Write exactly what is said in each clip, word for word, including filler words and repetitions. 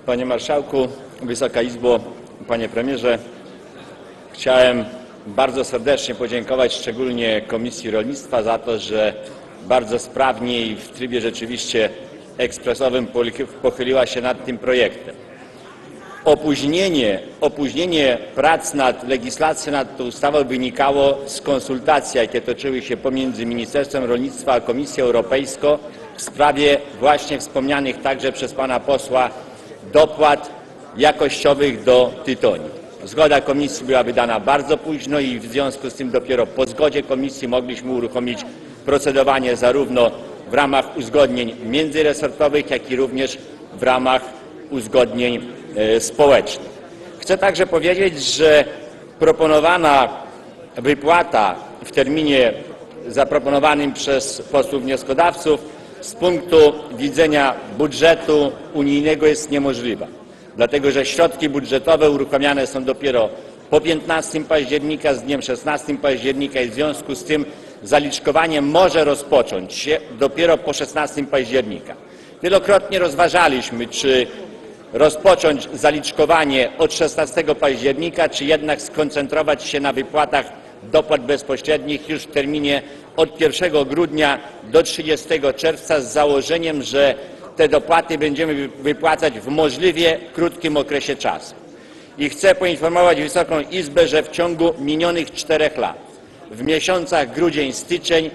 Panie Marszałku, Wysoka Izbo, Panie Premierze, chciałem bardzo serdecznie podziękować szczególnie Komisji Rolnictwa za to, że bardzo sprawnie i w trybie rzeczywiście ekspresowym pochyliła się nad tym projektem. Opóźnienie, opóźnienie prac nad legislacją, nad tą ustawą wynikało z konsultacji, jakie toczyły się pomiędzy Ministerstwem Rolnictwa a Komisją Europejską w sprawie właśnie wspomnianych także przez pana posła dopłat jakościowych do tytoniu. Zgoda Komisji była wydana bardzo późno i w związku z tym dopiero po zgodzie Komisji mogliśmy uruchomić procedowanie zarówno w ramach uzgodnień międzyresortowych, jak i również w ramach uzgodnień e, społecznych. Chcę także powiedzieć, że proponowana wypłata w terminie zaproponowanym przez posłów wnioskodawców z punktu widzenia budżetu unijnego jest niemożliwa, dlatego że środki budżetowe uruchamiane są dopiero po piętnastego października, z dniem szesnastego października i w związku z tym zaliczkowanie może rozpocząć się dopiero po szesnastego października. Wielokrotnie rozważaliśmy, czy rozpocząć zaliczkowanie od szesnastego października, czy jednak skoncentrować się na wypłatach dopłat bezpośrednich już w terminie od pierwszego grudnia do trzydziestego czerwca z założeniem, że te dopłaty będziemy wypłacać w możliwie krótkim okresie czasu. I chcę poinformować Wysoką Izbę, że w ciągu minionych czterech lat, w miesiącach grudzień, styczeń,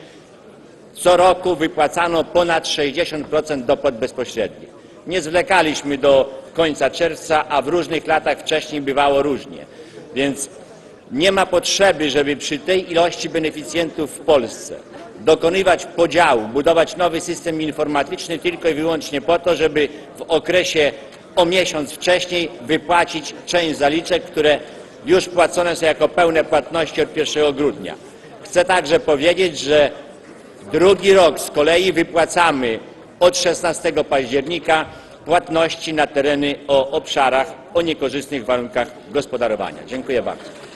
co roku wypłacano ponad sześćdziesiąt procent dopłat bezpośrednich. Nie zwlekaliśmy do końca czerwca, a w różnych latach wcześniej bywało różnie. Więc nie ma potrzeby, żeby przy tej ilości beneficjentów w Polsce dokonywać podziału, budować nowy system informatyczny tylko i wyłącznie po to, żeby w okresie o miesiąc wcześniej wypłacić część zaliczek, które już płacone są jako pełne płatności od pierwszego grudnia. Chcę także powiedzieć, że drugi rok z kolei wypłacamy od szesnastego października płatności na tereny o obszarach o niekorzystnych warunkach gospodarowania. Dziękuję bardzo.